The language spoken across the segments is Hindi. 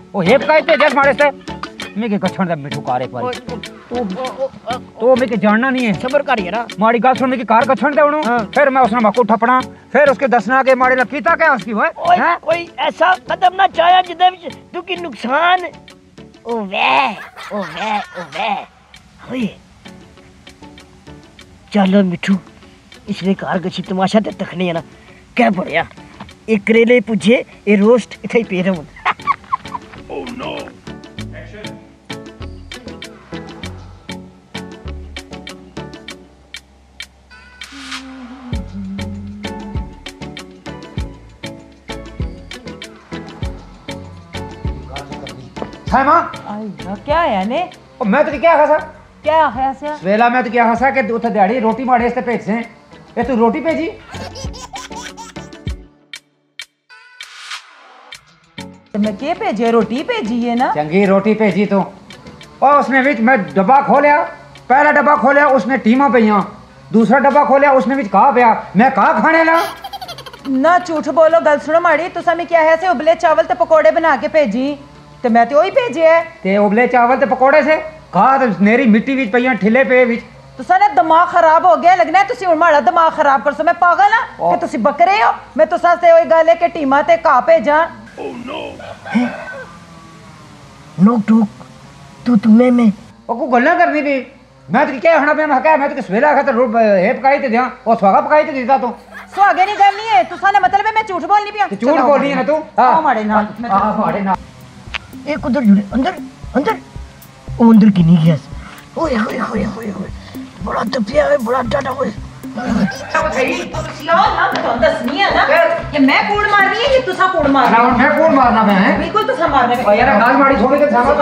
ओ हेप का इतने जस मारे से मैं के कछण दा मिठू कार एक बार तो मैं के जानना नहीं है सबर कर यार माड़ी गाल सुन में की कार कछण दे उनु फिर मैं उसने मको ठपना फिर उसके दसना के माड़े लकीता क्या उसकी वो है कोई ऐसा कदम ना चाया जिदे विच तू की नुकसान ओवे होए चलो मिठू इसने कार गछी तमाशा ते तकने है ना क्या पड़या एक करेले पूछे ए रोस्ट इथे ही पे रहूं ओह नो है मां आई क्या है ने ओ मैं तो क्या खासा क्या है से वेला मैं तो क्या खासा के उथे दिहाड़ी रोटी माड़े इसते भेज से ए तू रोटी भेजी तो मैं के भेजे रोटी भेजी है ना चंगी रोटी भेजी तो और उसने विच मैं डब्बा खोलिया पहला डब्बा खोलिया उसमें टीमा पईयां दूसरा डब्बा खोलिया उसमें विच कहा पिया मैं कहा खाने ला ना झूठ बोलो गल सुनो माड़ी तुसा मैं क्या है से उबले चावल ते पकोड़े बना के भेजी ते मैं तो वही भेजे है ते उबले चावल ते पकोड़े से कहा तो नेरी मिट्टी विच पईयां ठिले पे विच तुसा ने दिमाग खराब हो गया लगना है तुसी हुन माड़ा दिमाग खराब कर सो मैं पागल हां कि तुसी बकरे हो मैं तुसा से ओई गल है कि टीमा ते का भेजा ओह नो नोक टोक तू तुम्हें में ओ को गल्ला करनी भी मैं तो क्या हणा पे मैं कहा मैं तो सवेला खाता हे पकाई ते दिया और स्वागा पकाई ते देता तो स्वागे नहीं करनी है तुसा ने मतलब है मैं झूठ बोलनी पिया झूठ बोलनी है ना तू हां माड़े नाल हां माड़े नाल एक उधर जुड़े अंदर वो अंदर की नहीं गया ओए बड़ा तपिया है बड़ा डाटा ओए ये मैं कूड़ मारनी है ये तुसा कूड़ मारना ना मैं कूड़ मारना मैं है बिल्कुल तुसा मारने में यार गाल माड़ी छोड़ के सामने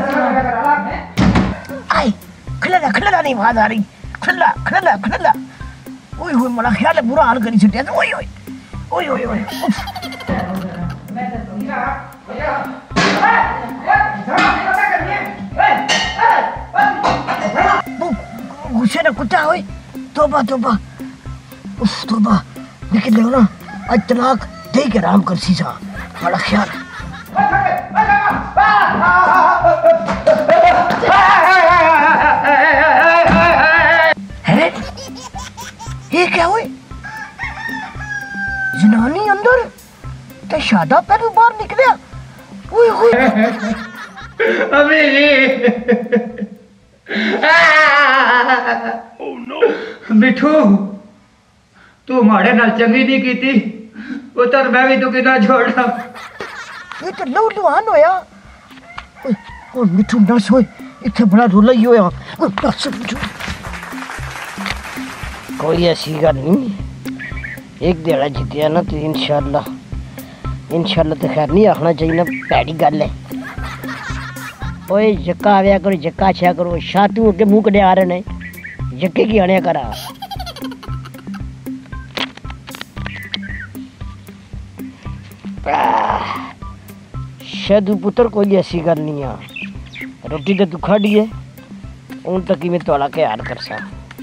आई खलला नहीं आवाज आ रही खलला ओए होए मला ख्याल है बुरा हाल करी छटिया ओए मैं गुस्से ना कुत्ता होए तौबा उफ तौबा निकल लो ना आज तलाक दे के आराम कर सी सा बड़ा ख्याल है ये क्या हुई जनानी अंदर ते शादा पे भी बाहर निकलिया ओए अबे ओह नो मिठू तू माड़े नाल चंगी नहीं कीती उतर मैं भी तू किना छोड़ना ये तो लुहान होया ओ मिठू नस होए इथे बड़ा रोला ही होया नस मिठू कोई ऐसी गल नहीं एक देड़ा जितिया ना तो इंशाल्लाह तो खैर नहीं आखना चाहिए ना पैड़ी गल है ओए जक्का आया करो जक्का छया करो शातू के मुंह कड़े आ रहे ने जक्के की आने करा शायद पुत्र कोई ऐसी गल नहीं है रोटी तो तू खाड़ी है उन तक ही मैं तोला के याद कर सा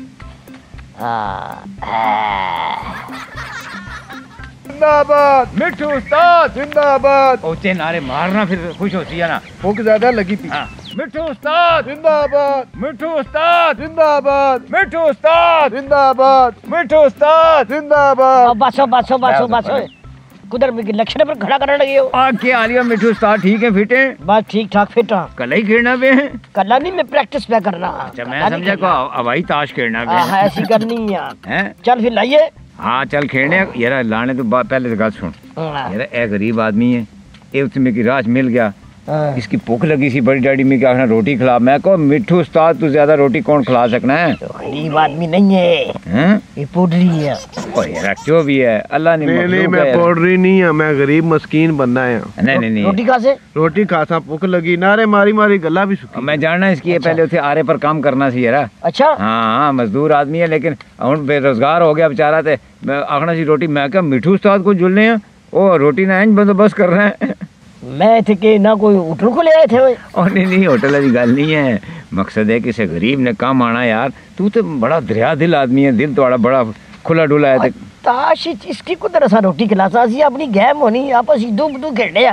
जिंदाबाद मिठू उस्ताद जिंदाबाद ओचे नारे मारना फिर खुश होती है ना भूख ज्यादा लगी पी मिठू उस्ताद जिंदाबाद मिठू उस्ताद जिंदाबाद मिठू उस्ताद जिंदाबाद मिठू उस्ताद जिंदाबाद बस कुदर में लक्षण पर खड़ा करने लगे हो आके आ लिया मिठू उस्ताद ठीक है फिट है बस ठीक ठाक फिट हाँ कल ही खेलना पे है कल नहीं मैं प्रैक्टिस पे करना अच्छा मैं समझा को हवाई ताश खेलना पे है ऐसी करनी है चल फिर लाइए हाँ चल खेलने यार लाने तो पहले तो गल सुन यार एक गरीब आदमी है ये उसमें की राज मिल गया इसकी भूख लगी सी बड़ी डैडी में क्या रोटी खिला मैं कहो मिठू उस्ताद तू ज्यादा रोटी कौन खिला सकना है तो गरीब आदमी नहीं है ये पोडरी है यार जो भी है अल्लाह ने नहीं मैं पोडरी नहीं है मैं गरीब मस्कीन बंदा है नहीं रोटी कहाँ से रोटी खासा भूख लगी नारे मारी गला भी सुखी मैं जानना इसकी पहले उसे आरे पर काम करना सी यार अच्छा हाँ मजदूर आदमी है लेकिन हम बेरोजगार हो गया बेचारा थे आखना सी रोटी मैं क्या मिठू उस्ताद को जुलने हैं वो रोटी ना इंज बंदोबस्त कर रहे हैं मैं थे कि ना कोई होटल को ले आए थे और नहीं होटल की गल नहीं है मकसद है किसी गरीब ने काम आना यार तू तो बड़ा दरिया दिल आदमी है दिल तो बड़ा खुला डुला है ताश इसकी कुदर सा रोटी खिलासा सी अपनी गैम होनी आपस दू खेलने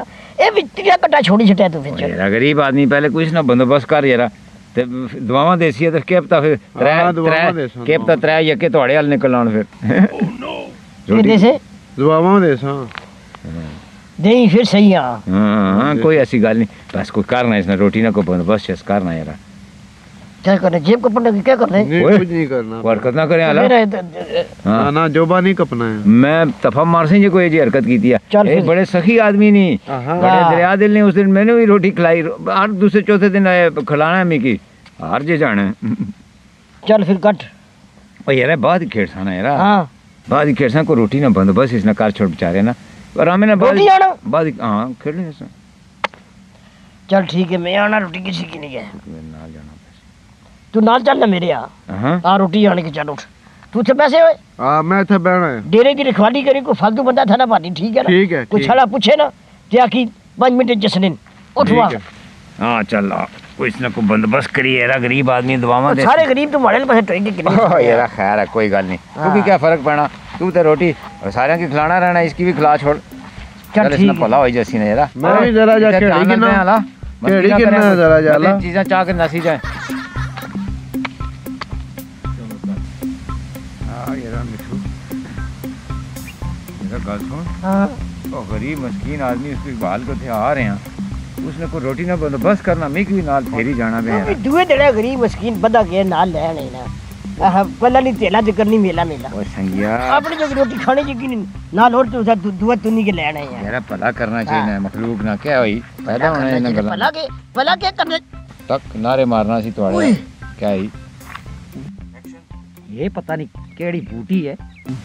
ए वित्तिया कटा छोड़ी छटा तू फिर यार गरीब आदमी पहले कुछ ना बंदोबस्त कर यार ते दुआवां देसी ते के पता फिर के पता त्रै यके थोड़े हाल निकल आन फिर कितने से दुआवां देसा नहीं फिर सही हां हां कोई ऐसी गल नहीं बस कोई करना इसने रोटी ना को बंदोबस्त चेस करना यार क्या करना जेब कपड़े की क्या करना है कुछ नहीं करना हरकत ना करे आला हां ना जोबा नहीं कपना है मैं तफा मार से कोई जी हरकत की थी चल बड़े सखी आदमी नहीं बड़े दरिया दिल ने उस दिन मैंने भी रोटी खिलाई हर दूसरे चौथे दिन खिलाना है मिकी हार जे जाना है चल फिर कट ओ यार बाद ही खेड़सा ना यार हां बाद ही खेड़सा को रोटी ना बंदोबस्त इसने कर छोड़ बेचारे ना और हमें ना रोटी आना बाद हां खेड़ ले चल ठीक है मैं आना रोटी किसी की नहीं है नाल जाना तू नाल चल ना मेरे हां आ रोटी आने के चल उठ तू थे पैसे होए हां मैं थे बैठा है डेरे की रखवाली करी को फालतू बंदा था ना पानी ठीक है ना ठीक है कुछ छड़ा पूछे ना क्या की 5 मिनट जसनिन उठवा हां चल कुछ ना को बंदोबस्त करी यार गरीब आदमी दुआवां दे सारे गरीब तुम्हारे पास टोएंगे कि ओ यार खैर है कोई गल नहीं तू की क्या फर्क पड़ना तू तो रोटी सारे की खिलाना रहना इसकी भी खिला छोड़ चल इसने भला हो जैसी ने यार मैं भी जरा जा केड़ी की ना केड़ी की ना जरा जाला चीजें चाह के नसी जाए हां यार मिठू मेरा गल सुन हां ओ गरीब मस्कीन आदमी उसके बाल को थे आ रहे हैं उसने को रोटी ना बंदोबस्त करना मैं भी नाल फेरी जाना बे भी दुए दड़े गरीब मस्कीन बंदा के नाल ले नहीं ना आह पहला नहीं तेला ते करनी मेला मेला ओ संगिया अपनी जो रोटी खाने की नहीं नाल और तो दुआ तुनी के लेना है यार भला करना चाहिए ना मखलूक ना क्या हुई पैदा होना है ना गला भला के करने तक नारे मारना सी तोड़े क्या ही ये पता नहीं केड़ी बूटी है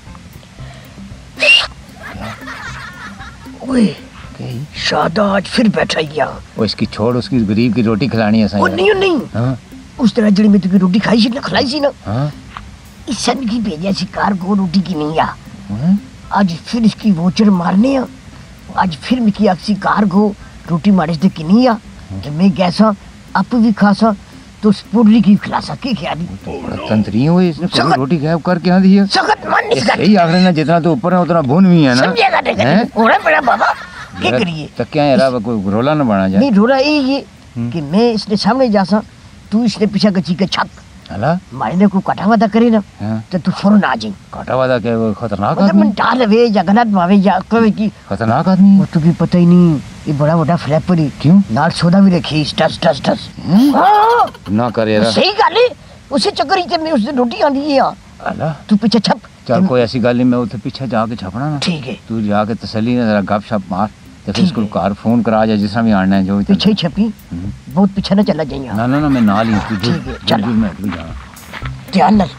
ओए शादा आज फिर बैठा गया ओ इसकी छोड़ उसकी गरीब की रोटी खिलानी है ओ नहीं हां उस तरह जड़ी में तो रोटी खाई सी ना खिलाई सी ना हां ईसन की भेजा सी कार को रोटी की नहीं आ आज फिर इसकी वोचर मारने आ आज फिर मिकी अक्सी कार को रोटी मारे से की नहीं आ कि मैं कैसा आप भी खासा तो स्पूडली की खिलासा के क्या दी तंत्री हुई इसने कोई रोटी गायब करके आ दी है सखत मन इसका यही आखिर ना जितना तो ऊपर है उतना भून भी है ना समझेगा देखा ओरे बड़ा बाबा क्या करिए तो क्या यार कोई रोला ना बना जाए नहीं रोला ये कि मैं इसने सामने जासा तू इसने पीछे गची के छक हला मारने को कटा वादा करे ना तो तू फौरन आ जाई कटा वादा क्या वो खतरनाक मतलब मन डाल वे या गलत भावे या कवे की खतरनाक आदमी वो तो भी पता ही नहीं ये बड़ा बड़ा फ्लैपर है क्यों नाल सोडा भी रखी टस टस टस हां ना कर यार सही गल है उसे चक्कर ही में उस दिन रोटी आंदी है हला तू पीछे छप चल कोई ऐसी गल नहीं मैं उधर पीछे जाके छपना ना ठीक है तू जाके तसल्ली ना जरा गपशप मार तो फिर इसको कार फोन करा जा जिसमें भी आना है जो पीछे ही छपी बहुत पीछे ना चला जाइए ना ना ना मैं नाल ही ठीक है चल मैं भी जाना ध्यान नाल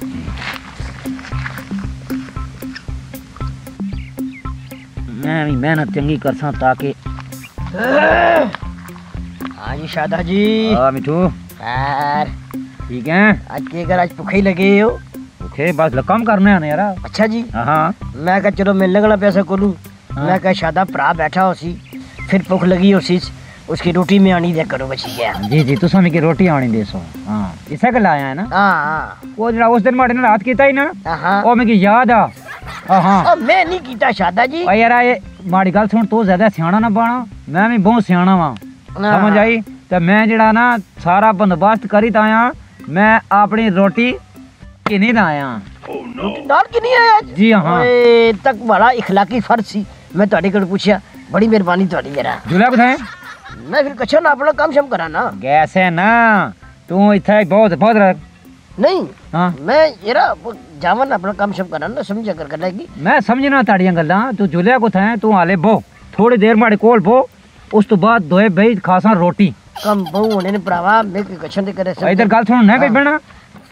मैं भी मेहनत चंगी करसा ताकि हाँ जी शादा जी हां मिठू यार ठीक है आज के घर आज भूखे ही लगे हो भूखे बस काम करने आने यार अच्छा जी हां मैं कहा चलो मिलने वाला पैसा को लूं मैं कहा शादा भरा बैठा होसी फिर भूख लगी होसी उसकी रोटी में आनी दे करो बची गया जी जी तुसा में की रोटी आनी दे सो हां इसे कल आया है ना हां वो जरा उस दिन मारे ने रात कीता ही ना हां ओ में की याद आ हां ओ मैं नहीं कीता शादा जी ओ यार ये माड़ी गल सुन तू ज्यादा सियाना ना बना मैं भी बहुत सियाना वा समझ आई ते मैं जड़ा ना सारा बंदोबस्त करी आया मैं अपनी रोटी किने दा आया नाल किनी आया जी हां ओए तक बड़ा इखलाकी फर्ज सी मैं ਤੁਹਾਡੇ ਕੋਲ ਪੁੱਛਿਆ बड़ी मेहरबानी ਤੁਹਾਡੀ जरा जुला बताए मैं फिर कच्छा ना अपना काम शम करा ना कैसे ना तू इथे बहुत बहुत नहीं हां मैं येरा जावन अपना काम शम करा ना समझ कर लगी मैं समझना ताड़ियां गल्लां तू जुलिया को थे तू हाले बो थोड़ी देर माड़े कोल बो उस तो बाद दोए बई खासा रोटी कम बहु होने ने भरावा मैं कच्छन दे करे इधर गल सुन ना कोई बना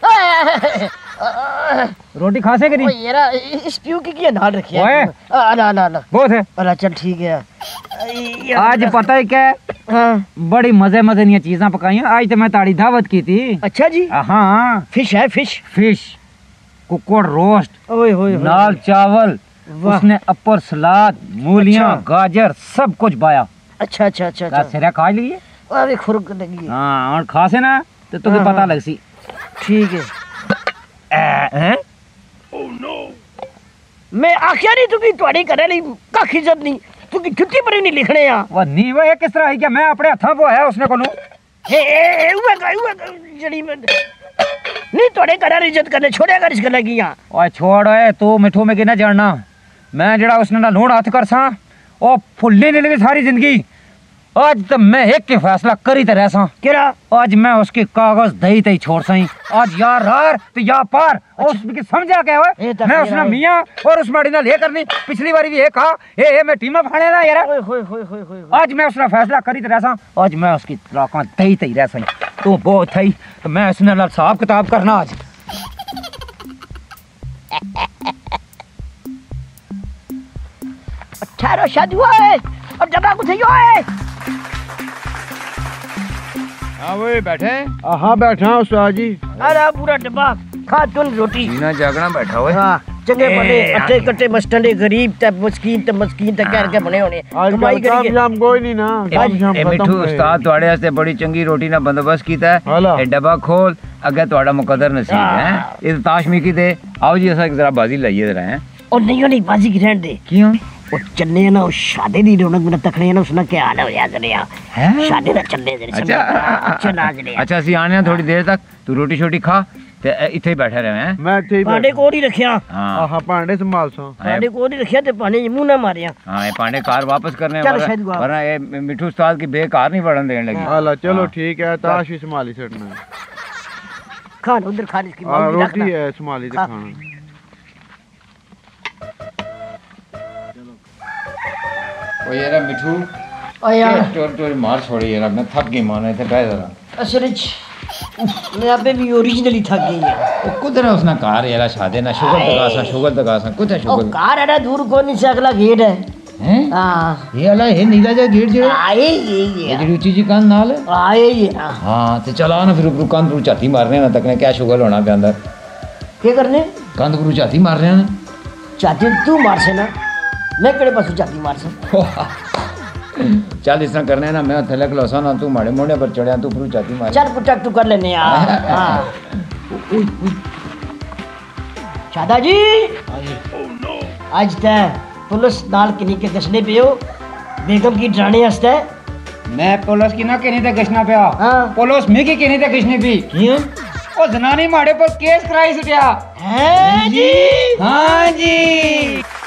रोटी खासे करी ओए येरा इस प्यू की नाल रखिया ओए अला अला अला बहुत है अला चल ठीक है आज पता है क्या हां बड़ी मजे मजे नी चीज़ां पकाई आज तो मैं ताड़ी दावत की थी अच्छा जी हां फिश है फिश फिश कुकुड़ रोस्ट ओए होए नाल चावल उसने अपर सलाद मूलियां गाजर सब कुछ पाया अच्छा अच्छा अच्छा का सिरा खा लिए अरे खुरक लगी हां और खासे ना तो तुझे पता लग सी ठीक है हैं मैं आख्या नहीं तू की ਤੁਹਾਡੀ करे नहीं कख इज्जत नहीं तू की जुत्ती पर नहीं लिखने आ वो नहीं वो किस तरह है कि मैं अपने हाथों को है उसने कोनू ए हुआ जड़ी में नहीं तोड़े घर इज्जत करने छोड़ेगा इस गल की ओए छोड़ ओए तू मिठू में किना जानना मैं जड़ा उसने ना लोड़ हाथ कर सा ओ फुल्ली नहीं लगी सारी जिंदगी आज तो मैं एक के फैसला करी तरह सा केरा आज मैं उसके कागज दही तही छोड़ सही आज यार रार तो या पार उसकी समझा क्या ए है तो मैं फिर उसने आई। मियां और उस माड़ी ना ले करनी पिछली बारी भी ये कहा ए मैं टीमा फाड़े ना यार ओए होए होए होए होए आज मैं उसने फैसला करी तरह सा आज मैं उसकी तलाका दही तही रह सही तू बहुत थई तो मैं उसने नाल हिसाब किताब करना आज 18 शादी हुआ है अब जमा कुछ ही है हां वो बैठे हाँ बैठा हूँ उस्ताद जी। अरे पूरा डब्बा खा तुन रोटी जीना जागना बैठा हुआ हाँ चंगे ए, बने अट्टे कट्टे मस्टंडे गरीब ते मस्कीन ते कह के बने होने आज कमाई काम करेंगे शाम कोई नहीं ना काम शाम ए मिठू उस्ताद ਤੁਹਾਡੇ ਵਾਸਤੇ ਬੜੀ ਚੰਗੀ ਰੋਟੀ ਦਾ ਬੰਦੋਬਸਤ ਕੀਤਾ ਹੈ ਹਲਾ। ਇਹ ਡੱਬਾ ਖੋਲ ਅੱਗੇ ਤੁਹਾਡਾ ਮੁਕੱਦਰ ਨਸੀਬ ਹੈ ਇਹ ਤਾਸ਼ਮੀਕੀ ਦੇ ਆਓ ਜੀ ਅਸਾਂ ਜ਼ਰਾ ਬਾਜ਼ੀ ਲਾਈਏ ਜ਼ਰਾ ਹੈ और नहीं बाजी की रहने दे क्यों वो चलने ना वो शादी दी रौनक मेरा तकने ना उसने क्या हाल हो याद नहीं हैं? शादी ना चलने दे अच्छा अच्छा नाच रहे अच्छा ਅਸੀਂ ਆਣੇ ਥੋੜੀ ਦੇਰ ਤੱਕ ਤੂੰ ਰੋਟੀ ਛੋਟੀ ਖਾ ਤੇ ਇੱਥੇ ਹੀ ਬੈਠਾ ਰਹੇ हैं मैं इत्थे ही पांडे को नहीं रखिया हाँ हाँ भांडे संभाल सा पांडे को नहीं रखिया ते पानी मुंह ना मारिया हाँ ये पांडे कार वापस करने चल शायद हुआ। वरना ये मिठू उस्ताद की बेकार नहीं बढ़न देने लगी हाला चलो हाँ। ठीक है ताश भी संभाली सटना खान उधर खा इसकी हाँ मांग रोटी रखना है संभाली तो हाँ। खाना ओ यार मिठू ओ यार टोर मार छोड़ी यार मैं थक गई माने थे बैठ जरा असल मैं अबे भी ओरिजिनली थक गई है ओ कुदर है उसने कार यार शादे ना शुगर तकासा कुछ है ओ शुगर कार है दूर को नहीं से अगला गेट है हैं हाँ ये वाला है नीला जा गेट जो आए ये ये जो चीजी कान नाल है आए ये हाँ हाँ तो चला ना फिर ऊपर कंध पर झाती मारने ना तकने क्या शुगर होना पे अंदर क्या करने कंध पर झाती मार रहे हैं चाहती तू मार से ना मैं कड़े पासू चाहती मार से चल इस तरह करने ना मैं थले खलोसा ना तू माड़े मोड़े पर चढ़िया तू ऊपर झाती मार चल पुटक तू कर लेने यार हाँ शादा जी आज तक पुलिस नाल किन्नी के दसने पे हो बेगम की डराने हस्ते मैं पुलिस की ना कहने ते गशना पिया हाँ पुलिस में की कहने ते गशने पी क्यों ओ जनानी माड़े पर केस कराई सटिया है जी हाँ जी